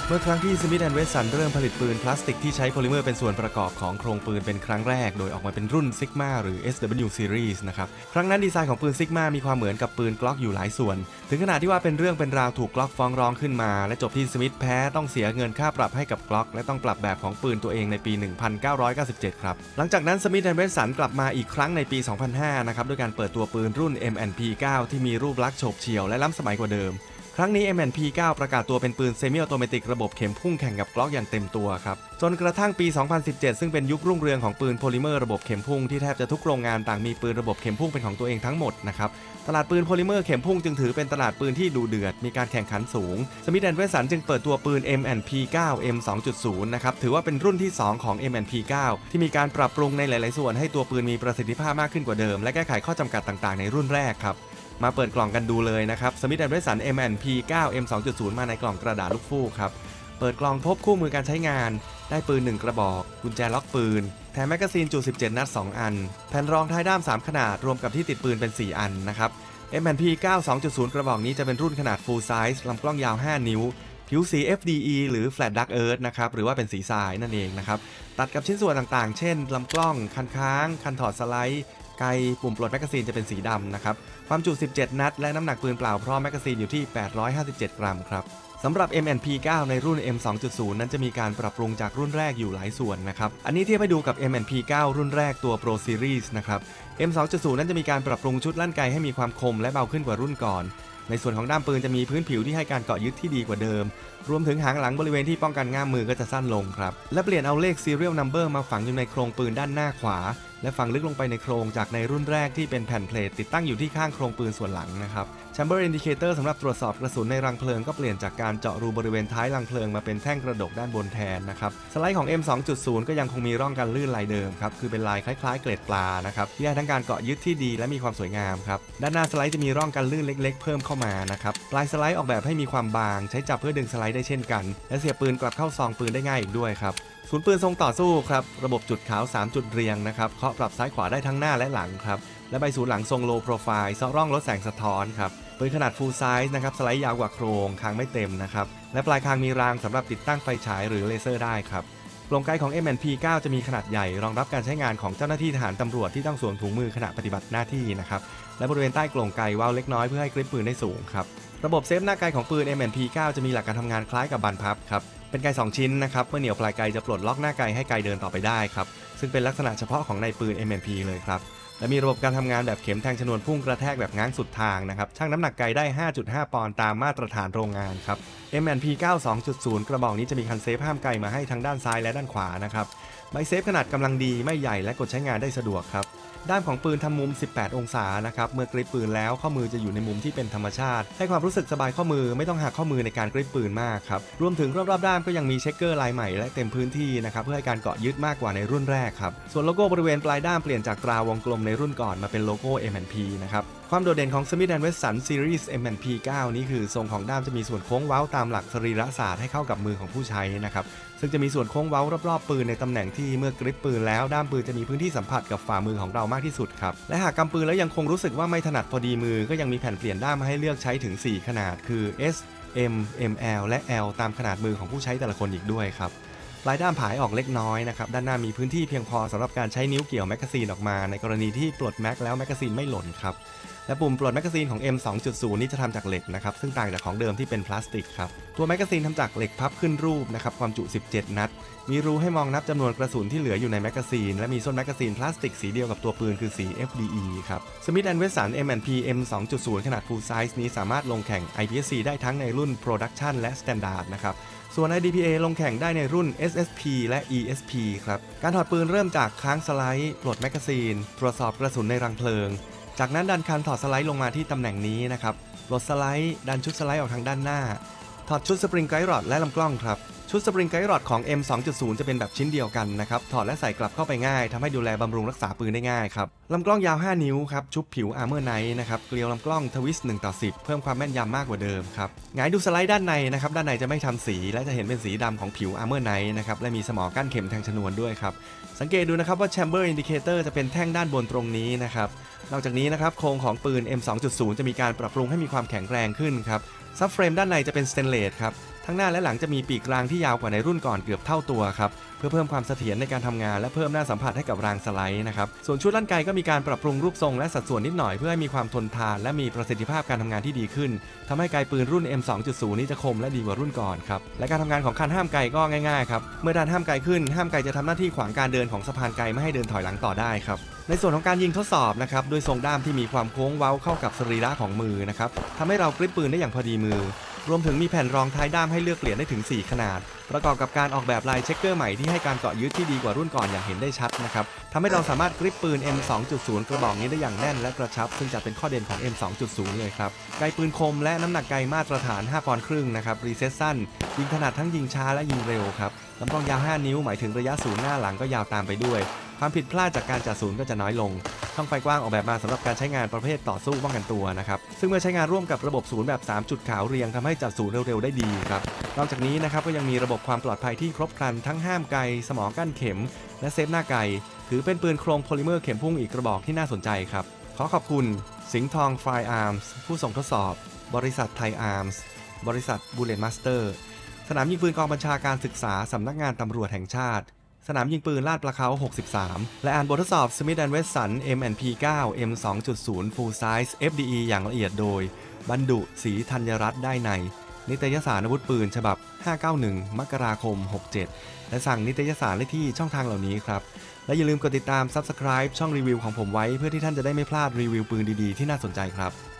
เมื่อครั้งที่ Smith & Wesson เริ่มผลิตปืนพลาสติกที่ใช้โพลิเมอร์เป็นส่วนประกอบของโครงปืนเป็นครั้งแรกโดยออกมาเป็นรุ่น Sigma หรือ SW Series นะครับครั้งนั้นดีไซน์ของปืน Sigma มีความเหมือนกับปืน Glock อยู่หลายส่วนถึงขนาดที่ว่าเป็นเรื่องเป็นราวถูก Glock ฟ้องร้องขึ้นมาและจบที่ Smith แพ้ต้องเสียเงินค่าปรับให้กับ Glock และต้องปรับแบบของปืนตัวเองในปี 1997 ครับหลังจากนั้น Smith & Wesson กลับมาอีกครั้งในปี 2005 นะครับด้วยการเปิดตัวปืนรุ่น M&P9 ที่มีรูปลักษณ์โฉบเฉี่ยวและล้ำสมัยกว่าเดิมครั้งนี้ M&P9 ประกาศตัวเป็นปืนเซมิออโตเมติกระบบเข็มพุ่งแข่งกับ Glock อย่างเต็มตัวครับจนกระทั่งปี 2017 ซึ่งเป็นยุครุ่งเรืองของปืนโพลิเมอร์ระบบเข็มพุ่งที่แทบจะทุกโรงงานต่างมีปืนระบบเข็มพุ่งเป็นของตัวเองทั้งหมดนะครับตลาดปืนโพลิเมอร์เข็มพุ่งจึงถือเป็นตลาดปืนที่ดุเดือดมีการแข่งขันสูง Smith & Wesson จึงเปิดตัวปืน M&P9 M2.0 นะครับถือว่าเป็นรุ่นที่2ของ M&P9 ที่มีการปรับปรุงในหลายๆส่วนให้ตัวปืนมีประสิทธิภาพมากขึ้นกว่าเดิมและแก้ไขข้อจำกัดต่างๆในรุ่นแรกครับมาเปิดกล่องกันดูเลยนะครับ Smith & Wesson M&P9 M2.0 มาในกล่องกระดาษลูกฟูกครับเปิดกล่องพบคู่มือการใช้งานได้ปืน1กระบอกกุญแจล็อกปืนแถมแมกกาซีนจุ17นัด2อันแผ่นรองท้ายด้าม3ขนาดรวมกับที่ติดปืนเป็น4อันนะครับ M&P9 2.0 กระบอกนี้จะเป็นรุ่นขนาด Full Size ลำกล้องยาว5นิ้วผิวสี FDE หรือ Flat Dark Earth นะครับหรือว่าเป็นสีทรายนั่นเองนะครับตัดกับชิ้นส่วนต่างๆเช่นลำกล้องคันค้างคันถอดสไลด์ไกปุ่มปลดแมกกาซีนจะเป็นสีดำนะครับความจุ17นัดและน้ำหนักปืนเปล่าพร้อมแมกกาซีนอยู่ที่857กรัมครับสำหรับ M&P9 ในรุ่น M2.0 นั้นจะมีการปรับปรุงจากรุ่นแรกอยู่หลายส่วนนะครับอันนี้เทียบให้ดูกับ M&P9 รุ่นแรกตัว Pro Series นะครับ M2.0 นั้นจะมีการปรับปรุงชุดลั่นไกให้มีความคมและเบาขึ้นกว่ารุ่นก่อนในส่วนของด้ามปืนจะมีพื้นผิวที่ให้การเกาะยึดที่ดีกว่าเดิมรวมถึงหางหลังบริเวณที่ป้องกันง่ามมือก็จะสั้นลงครับและเปลี่ยนเอาเลข Serial Number มาฝังอยู่ในโครงปืนด้านหน้าขวาและฝังลึกลงไปในโครงจากในรุ่นแรกที่เป็นแผ่นเพลทติดตั้งอยู่ที่ข้างโครงปืนส่วนหลังนะครับ Chamber Indicator สำหรับตรวจสอบกระสุนในรังเพลิงก็เปลี่ยนจากการเจาะรูบริเวณท้ายรังเพลิงมาเป็นแท่งกระดกด้านบนแทนนะครับสไลด์ของ M2.0 ก็ยังคงมีร่องกันลื่นลายเดิมครับคือเป็นลายคล้ายๆเกล็ดปลานะครับที่ให้ทั้งการเกาะยึดที่ดีและมีความสวยงามครับด้านหน้าสไลด์จะมีร่องกันลื่นเล็กๆเพิ่มเข้ามานะครับปลายสไลด์ออกแบบให้มีความบางใช้จับเพื่อดึงสไลด์ได้เช่นกันและเสียบปืนกลับเข้าซองปืนได้ง่ายอีกด้วยครับศูนย์ปืนทรงต่อสู้ครับระบบจุดขาว3จุดเรียงนะครับเคาะปรับซ้ายขวาได้ทั้งหน้าและหลังครับและใบศูนย์หลังทรงโลโปรไฟล์เซาะร่องลดแสงสะท้อนครับปืนขนาด Full Size นะครับสไลด์ยาวกว่าโครงคางไม่เต็มนะครับและปลายคางมีรางสำหรับติดตั้งไฟฉายหรือเลเซอร์ได้ครับกรงไกของ M&P9 จะมีขนาดใหญ่รองรับการใช้งานของเจ้าหน้าที่ทหารตำรวจที่ต้องสวมถุงมือขณะปฏิบัติหน้าที่นะครับและบริเวณใต้กรงไกว่าวเล็กน้อยเพื่อให้กริปปืนได้สูงครับระบบเซฟหน้าไกของปืน M&P9 จะมีหลักการทำงานคล้ายกับบานพับครับเป็นไก2ชิ้นนะครับเมื่อเหนี่ยวปลายไกจะปลดล็อกหน้าไกให้ไกเดินต่อไปได้ครับซึ่งเป็นลักษณะเฉพาะของในปืน M&P เลยครับและมีระบบการทำงานแบบเข็มแทงชนวนพุ่งกระแทกแบบง้างสุดทางนะครับชั่งน้ำหนักไกได้ 5.5 ปอนด์ตามมาตรฐานโรงงานครับ M&P9 2.0 กระบอกนี้จะมีคันเซฟห้ามไกมาให้ทั้งด้านซ้ายและด้านขวานะครับใบเซฟขนาดกำลังดีไม่ใหญ่และกดใช้งานได้สะดวกครับด้ามของปืนทำมุม18องศานะครับเมื่อกริปปืนแล้วข้อมือจะอยู่ในมุมที่เป็นธรรมชาติให้ความรู้สึกสบายข้อมือไม่ต้องหักข้อมือในการกริปปืนมากครับรวมถึงรอบๆด้ามก็ยังมีเช็คเกอร์ลายใหม่และเต็มพื้นที่นะครับเพื่อให้การเกาะยึดมากกว่าในรุ่นแรกครับส่วนโลโก้บริเวณปลายด้ามเปลี่ยนจากตราวงกลมในรุ่นก่อนมาเป็นโลโก้ M&P นะครับความโดดเด่นของ Smith & Wesson Series M&P9 นี้คือทรงของด้ามจะมีส่วนโค้งเว้าตามหลักสรีระศาสตร์ให้เข้ากับมือของผู้ใช้นะครับซึ่งจะมีส่วนโค้งเว้ารอบๆปืนในตำแหน่งที่เมื่อกริปปืนแล้วด้ามปืนจะมีพื้นที่สัมผัสกับฝ่ามือของเรามากที่สุดครับและหากกำปืนแล้วยังคงรู้สึกว่าไม่ถนัดพอดีมือก็ยังมีแผ่นเปลี่ยนด้ามมาให้เลือกใช้ถึง4ขนาดคือ S M ML และ L ตามขนาดมือของผู้ใช้แต่ละคนอีกด้วยครับปลายด้ามผายออกเล็กน้อยนะครับด้านหน้ามีพื้นที่เพียงพอสำหรับการใช้นิ้วเกี่ยวแมกกาซีนออกมาในกรณีที่ปลดแม็กแล้วแมกกาซีนไม่หล่นครับและปุ่มปลดแมกกาซีนของ M2.0 นี้จะทำจากเหล็กนะครับซึ่งต่างจากของเดิมที่เป็นพลาสติกครับตัวแมกกาซีนทำจากเหล็กพับขึ้นรูปนะครับความจุ17นัดมีรูให้มองนับจำนวนกระสุนที่เหลืออยู่ในแมกกาซีนและมีส้นแมกกาซีนพลาสติกสีเดียวกับตัวปืนคือสี FDE ครับ Smith & Wesson M&P M2.0 ขนาด Full Size นี้สามารถลงแข่ง IPSC ได้ทั้งในรุ่น Production และ Standard นะครับส่วน IDPA ลงแข่งได้ในรุ่น SSP และ ESP ครับการถอดปืนเริ่มจากค้างสไลด์ปลดแมกกาซีนตรวจสอบกระสุนในรังเพลิงจากนั้นดันคันถอดสไลด์ลงมาที่ตำแหน่งนี้นะครับปลดสไลด์ดันชุดสไลด์ออกทางด้านหน้าถอดชุดสปริงไกด์รอดและลำกล้องครับชุดสปริงไกด์รอดของ M2.0 จะเป็นแบบชิ้นเดียวกันนะครับถอดและใส่กลับเข้าไปง่ายทำให้ดูแลบำรุงรักษาปืนได้ง่ายครับลำกล้องยาว5นิ้วครับชุบผิว Armor Knight นะครับเกลียวลำกล้องทวิสต์1:10เพิ่มความแม่นยำมากกว่าเดิมครับหงายดูสไลด์ด้านในนะครับด้านในจะไม่ทำสีและจะเห็นเป็นสีดำของผิว Armor Knight นะครับและมีสมอกั้นเข็มแทงชนวนด้วยครับสังเกตดูนะครับว่า Chamber Indicator จะเป็นแท่งด้านบนตรงนี้นะครับนอกจากนี้นะครับโครงของปืน M2.0 จะมีการปรับปรุงให้มีความแข็งแรงขึ้นครับซับเฟรมด้านในจะเป็นสเตนเลสครับททั้งหน้าและหลังจะมีปีกรางที่ยาวกว่าในรุ่นก่อนเกือบเท่าตัวครับเพื่อเพิ่มความเสถียรในการทำงานและเพิ่มหน้าสัมผัสให้กับรางสไลด์นะครับส่วนชุดลั่นไกก็มีการปรับปรุงรูปทรงและสัดส่วนนิดหน่อยเพื่อให้มีความทนทานและมีประสิทธิภาพการทำงานที่ดีขึ้นทำให้ไกปืนรุ่น M2.0 นี้จะคมและดีกว่ารุ่นก่อนครับและการทำงานของคันห้ามไกก็ง่ายๆครับเมื่อดันห้ามไกขึ้นห้ามไกจะทำหน้าที่ขวางการเดินของสะพานไกไม่ให้เดินถอยหลังต่อได้ครับในส่วนของการยิงทดสอบนะครับด้วยทรงด้ามที่มีความโค้งเว้าเข้ากับสรีระของมือนะครับทำให้เรากริปปืนได้อย่างพอดีมือรวมถึงมีแผ่นรองท้ายด้ามให้เลือกเปลี่ยนได้ถึง4ขนาดประกอบกับการออกแบบลายเช็คเกอร์ใหม่ที่ให้การเกาะยึดที่ดีกว่ารุ่นก่อนอย่างเห็นได้ชัดนะครับทำให้เราสามารถกริปปืน M2.0 กระบอกนี้ได้อย่างแน่นและกระชับซึ่งจะเป็นข้อเด่นของ M2.0 เลยครับไกปืนคมและน้ำหนักไกมาตรฐาน5ปอนด์ครึ่งนะครับรีเซ็ตสั้นยิงถนัดทั้งยิงช้าและยิงเร็วครับลำกล้องยาว5นิ้วหมายถึงระยะศูนย์หน้าหลังก็ยาวตามไปด้วยความผิดพลาดจากการจัดศูนย์ก็จะน้อยลงช่องไฟกว้างออกแบบมาสำหรับการใช้งานประเภทต่อสู้ป้องกันตัวนะครับซึ่งเมื่อใช้งานร่วมกับระบบศูนย์แบบ3จุดขาวเรียงทำให้จัดศูนย์เร็วๆได้ดีครับนอกจากนี้นะครับก็ยังมีระบบความปลอดภัยที่ครบครันทั้งห้ามไกสมอกั้นเข็มและเซฟหน้าไกถือเป็นปืนโครงโพลิเมอร์เข็มพุ่งอีกกระบอกที่น่าสนใจครับขอขอบคุณสิงห์ทองไฟอาร์มส์ผู้ส่งทดสอบบริษัทไทยอาร์มส์บริษัทบูเลตมาสเตอร์สนามยิงปืนกองบัญชาการศึกษาสำนักงานตำรวจแห่งชาติสนามยิงปืนลาดปลาเขา63และอ่านบททดสอบ Smith & Wesson M&P9 M2.0 Full Size FDE อย่างละเอียดโดยบรรดุศรีธัญรัตน์ได้ในนิตยสารอาวุธปืนฉบับ591มกราคม67และสั่งนิตยสารได้ที่ช่องทางเหล่านี้ครับและอย่าลืมกดติดตาม Subscribe ช่องรีวิวของผมไว้เพื่อที่ท่านจะได้ไม่พลาดรีวิวปืนดีๆที่น่าสนใจครับ